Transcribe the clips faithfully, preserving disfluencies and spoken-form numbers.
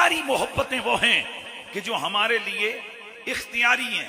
सारी मोहब्बतें वो हैं कि जो हमारे लिए इख्तियारी हैं।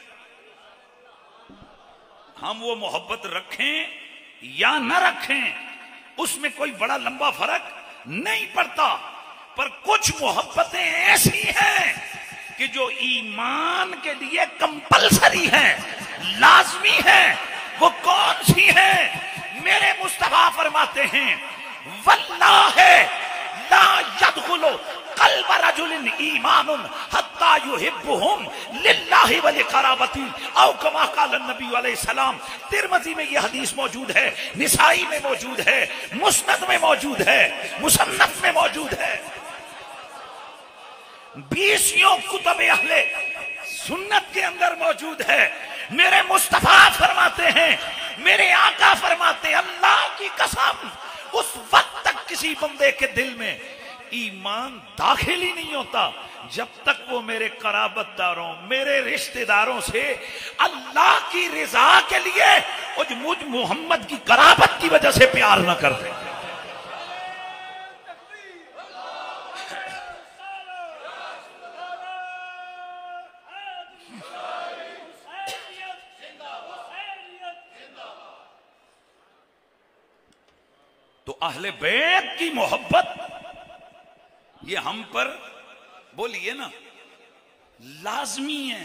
हम वो मोहब्बत रखें या न रखें उसमें कोई बड़ा लंबा फर्क नहीं पड़ता, पर कुछ मोहब्बतें ऐसी हैं कि जो ईमान के लिए कंपलसरी है, लाजमी है। वो कौन सी है? मेरे मुस्तफा फरमाते हैं वल्लाहि ला यदखुलु कल्ब रजुलिन ईमानुन हत्ता युहिब्बुहुम लिल्लाहि व लिक़राबती औ कमा क़ाल नबी अलैहि सलाम। तिरमिज़ी में यह हदीस मौजूद है, निसाई में मौजूद है, मुस्नद में मौजूद है, मुसन्नफ में मौजूद है, बीसियों कुतुब अहले सुन्नत के अंदर मौजूद है। मेरे मुस्तफा फरमाते हैं, मेरे आका फरमाते हैं, अल्लाह की कसम उस वक्त तक किसी बंदे के दिल में ईमान दाखिल ही नहीं होता जब तक वो मेरे कराबतदारों, मेरे रिश्तेदारों से अल्लाह की रिजा के लिए और मुझ मोहम्मद की कराबत की वजह से प्यार न कर दे। तो अहले बैत की मोहब्बत ये हम पर बोलिए ना लाजमी है।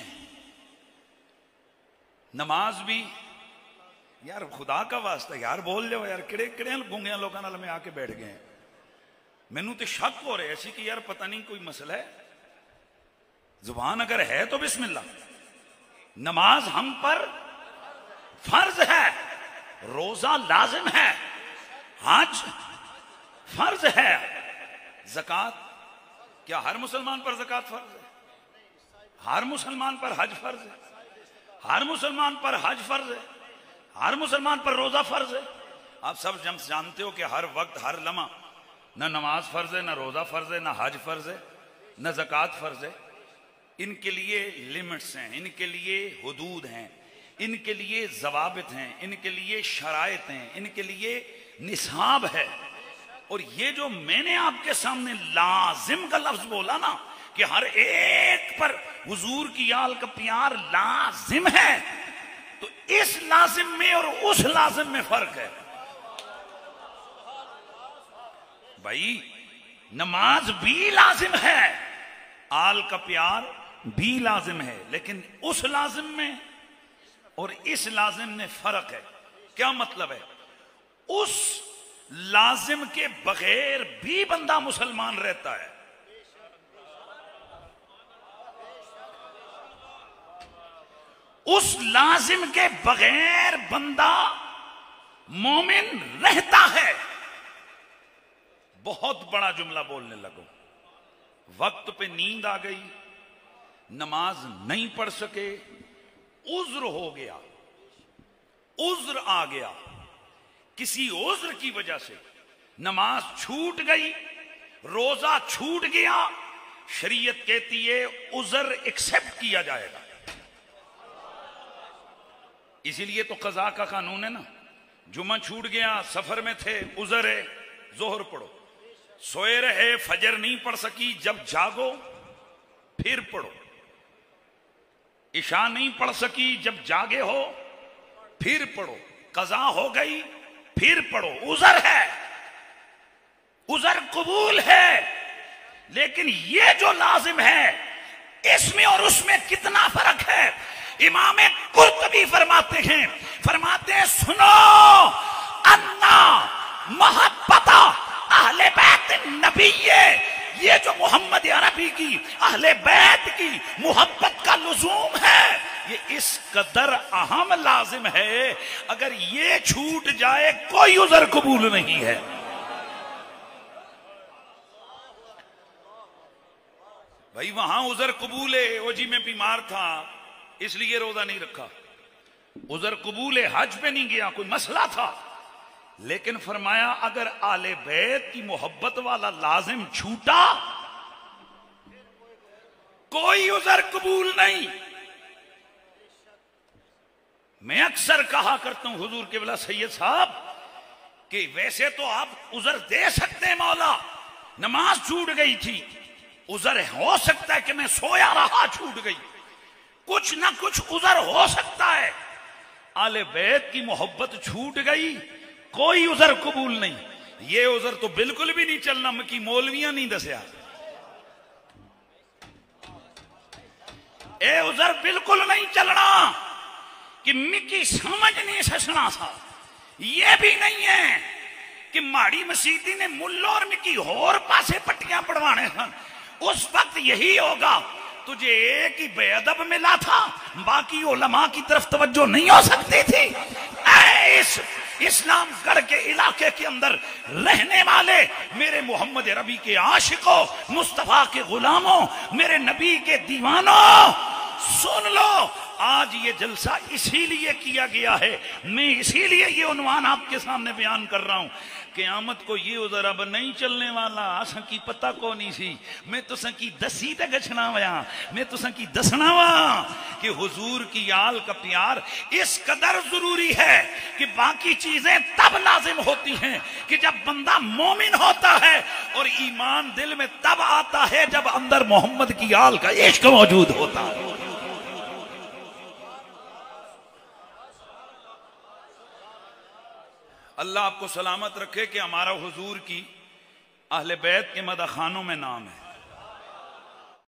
नमाज भी यार खुदा का वास्ता यार बोल जाओ यार, किड़े किड़े गूंगे लोगों नाल में आके बैठ गए। मैनू तो शक हो रहा है कि यार पता नहीं कोई मसला है। जुबान अगर है तो बिस्मिल्लाह। नमाज हम पर फर्ज है, रोजा लाजिम है, हज फर्ज है, ज़कात क्या हर मुसलमान पर ज़कात फर्ज है? हर मुसलमान पर हज फर्ज है, हर मुसलमान पर हज फर्ज है, हर मुसलमान पर रोजा फर्ज है। आप सब जानते हो कि हर वक्त हर लम्हा न नमाज फर्ज है, न रोजा फर्ज है, न हज फर्ज है, न ज़कात फर्ज है। इनके लिए लिमिट्स हैं, इनके लिए हुदूद हैं, इनके लिए ज़वाबित हैं, इनके लिए शराइत हैं, इनके लिए निसाब है। और ये जो मैंने आपके सामने लाजिम का लफ्ज बोला ना कि हर एक पर हुजूर की आल का प्यार लाजिम है, तो इस लाजिम में और उस लाजिम में फर्क है भाई। नमाज भी लाजिम है, आल का प्यार भी लाजिम है, लेकिन उस लाजिम में और इस लाजिम में फर्क है। क्या मतलब है? उस लाजिम के बगैर भी बंदा मुसलमान रहता है। उस लाजिम के बगैर बंदा मोमिन रहता है। बहुत बड़ा जुमला बोलने लगो। वक्त पे नींद आ गई, नमाज नहीं पढ़ सके, उज्र हो गया, उज्र आ गया, किसी उज्र की वजह से नमाज छूट गई, रोजा छूट गया, शरीयत कहती है उज्र एक्सेप्ट किया जाएगा। इसीलिए तो कज़ा का कानून है ना। जुम्मा छूट गया, सफर में थे, उज्र है, जोहर पढ़ो। सोए रहे, फजर नहीं पढ़ सकी, जब जागो फिर पढ़ो। इशा नहीं पढ़ सकी, जब जागे हो फिर पढ़ो। कज़ा हो गई फिर पढ़ो। उज़र है, उज़र कबूल है, लेकिन ये जो लाजिम है इसमें और उसमें कितना फर्क है। इमाम कुर्तुबी फरमाते हैं फरमाते हैं सुनो, अन्ना मोहब्बता अहले बैत नबी, ये जो मोहम्मद अरबी की अहले बैत की मोहब्बत का लुजूम है, ये इस कदर अहम लाजिम है, अगर ये छूट जाए कोई उज़र कबूल नहीं है। भाई वहां उज़र कबूल है, वो जी मैं बीमार था इसलिए रोजा नहीं रखा। उज़र कबूल है, हज पे नहीं गया, कोई मसला था, लेकिन फरमाया अगर आले बैत की मोहब्बत वाला लाजिम छूटा कोई उज़र कबूल नहीं। मैं अक्सर कहा करता हूं हुजूर के वला सैयद साहब कि वैसे तो आप उज़र दे सकते हैं, मौला नमाज छूट गई थी, उजर हो सकता है कि मैं सोया रहा छूट गई, कुछ ना कुछ उजर हो सकता है। आले बैत की मोहब्बत छूट गई, कोई उजर कबूल नहीं। ये उजर तो बिल्कुल भी नहीं चलना, मकी मौलवियां नहीं दसिया। ए उजर बिल्कुल नहीं चलना कि मिकी समझ नहीं ससना सा। ये भी नहीं है कि माड़ी मसीदी ने मुल्लो और मिकी होर पासे पट्टियां पढ़वाने सन। उस वक्त यही होगा, तुझे एक ही बेअदब मिला था, बाकी उलमा की तरफ तवज्जो नहीं हो सकती थी। इस इस्लाम गढ़ के इलाके के अंदर रहने वाले मेरे मोहम्मद रबी के आशिकों, मुस्तफा के गुलामों, मेरे नबी के दीवानों, सुन लो, आज ये जलसा इसीलिए किया गया है। मैं इसीलिए ये उन्वान आपके सामने बयान कर रहा हूं। क़यामत को ये उधर अब नहीं चलने वाला। असा की पता को नहीं सी, मैं तुसा की दसी तक गछना वया, मैं तुसा की दसना वा कि हुजूर की आल का प्यार इस कदर जरूरी है कि बाकी चीजें तब लाजिम होती हैं कि जब बंदा मोमिन होता है, और ईमान दिल में तब आता है जब अंदर मोहम्मद की आल का इश्क मौजूद होता है। अल्लाह आपको सलामत रखे कि हमारा हुजूर की अहले बैत के मदखानों में नाम है।